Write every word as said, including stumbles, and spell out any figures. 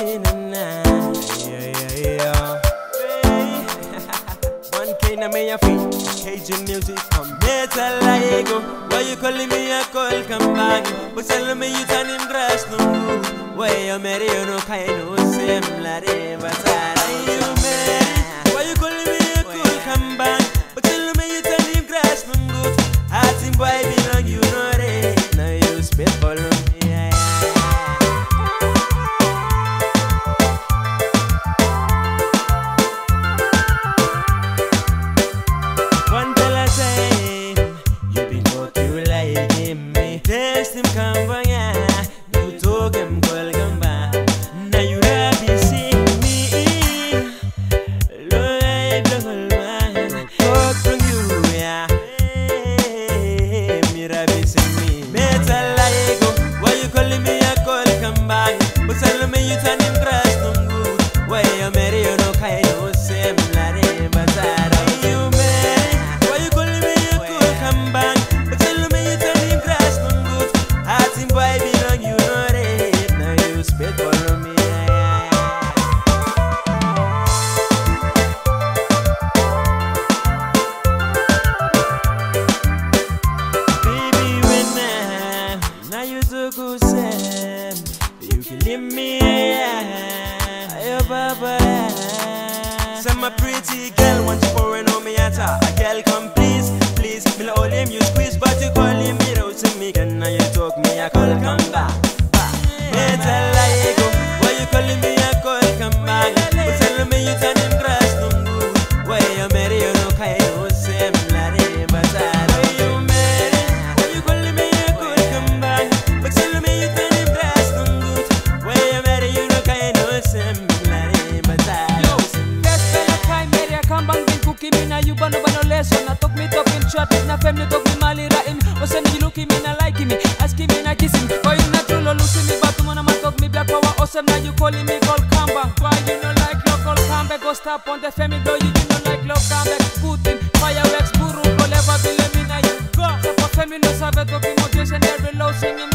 K na me a free, Cajun music come metal like go. Why you calling me a call come back? But tell me you turn him grass no good. Why you marry you no kind no same la de batara you marry. Why you calling me a call come back? But tell me you turn him grass no good. Heart him boy belong you know re. Now you spit for me. Him come by, you took him welcome back. Now you have to see me. Lord, I don't mind. Talk from you, yeah. Me rabbit see me. Metal like go. Why you calling me a call come back? But tell me you turn him grass no good. Why you marry you no kind no same lady, but I don't you marry. Why you calling me a call come back? But tell me you turn him grass no good. Heart him boy belong you know it. Now you spit for me. Baby when I, now you took a Sam. You can leave me yeah. Baba. Say my pretty girl want you for an me at her. A girl come please, please. Me la all him you squeeze but you call him me out to me. Now you talk me a call come back. Metal like go. Why you calling me a call come back? But tell me you turn him grass no good. Why you marry you no kind no same lady, but I know you marry. Why you calling me a call come back? But tell me you turn him grass no good. Why you marry you no kind no same lady, but I know. Best fella kai marry come back din cookie me na you bano bano lesson. Na talk me talk in chat na fem ni talk me mali ra im. O say me look me na like me, asking me na kissing. Why you not true losing me, but tomorrow man talk me black power. Awesome now you calling me call comeback. Why you no like local comeback? Go stop on the family door. You do not like love comeback. Putin, fireworks, buru, go never believe me now you go. So for family no sabe talking motivation, they're below singing.